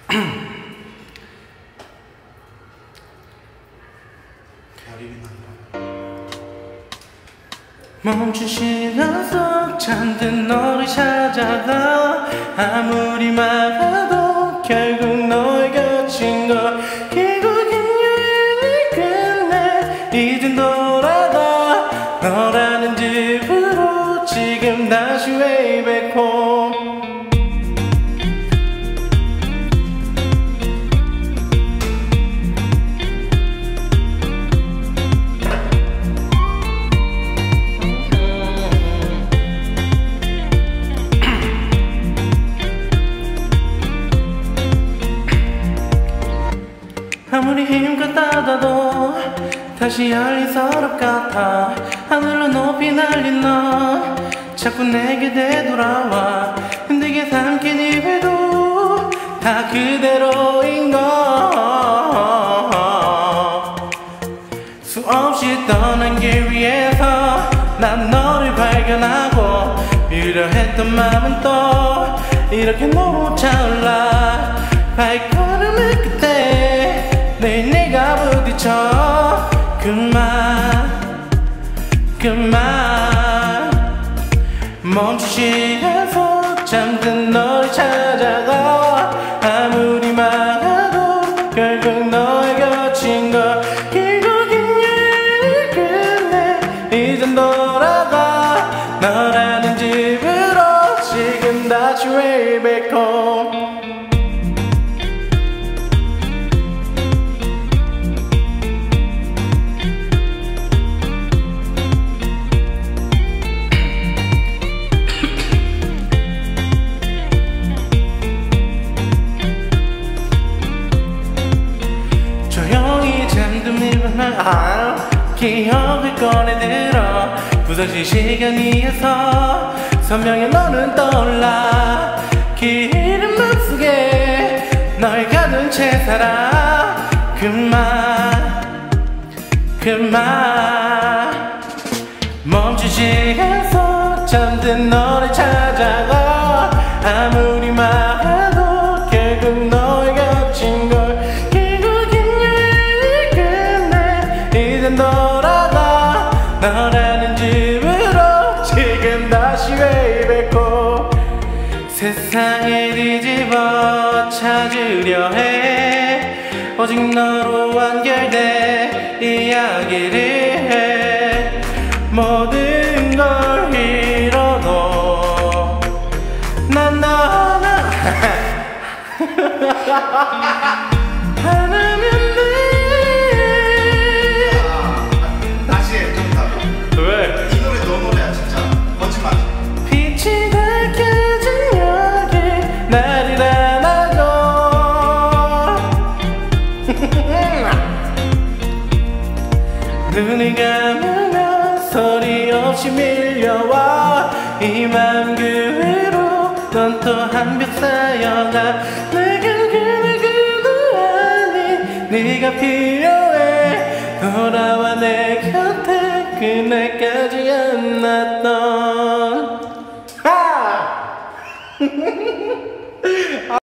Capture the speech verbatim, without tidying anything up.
멈춘 시간 속 잠든 너를 찾아가 아무리 막아도 결국 너의 곁인 걸 결국엔 여행을 끝내 이젠 돌아가 너라는 집으로 지금 다시 way back home. 아무리 힘껏 닫아도 다시 열린 서랍 같아 하늘로 높이 날린 너 자꾸 내게 되돌아와 힘들게 삼킨 입에도 다 그대로인 걸 수없이 떠난 길 위에서 난 너를 발견하고 유려했던 마음은 또 이렇게 너무 차올라 발걸음을 끝에 내일 내가 부딪혀 그만 그만 멈춘 시간 속 잠든 너를 찾아가 아무리 막아도 결국 너의 곁인 걸 결국엔 여행을 끝내 이젠 돌아가 너라는 집으로 지금 다시 way back home. 조용히 잠든 일만 아 기억을 꺼내들어 부서진 시간이어서 선명히 너는 떠올라 긴 맘속에 널 가둔 채 살아 그만 그만 멈춘 시간 속 잠든 너를 찾아가 아무리 막아도 결국 너의 곁인 걸 돌아가 너라는 집으로 지금 다시 way back home. 세상을 뒤집어 찾으려 해 오직 너로 완결된 이야기를 해 모든 걸 잃어도 난 너나 하나면 돼. 빛이 밝혀진 여기 나를 안아줘 눈을 감으면 소리 없이 밀려와 이 맘 그 위로 넌 또 한 뼘 쌓여가 내겐 그날 그거 아닌 네가 필요해 돌아와 내 곁에 그날까지 안 났던 하!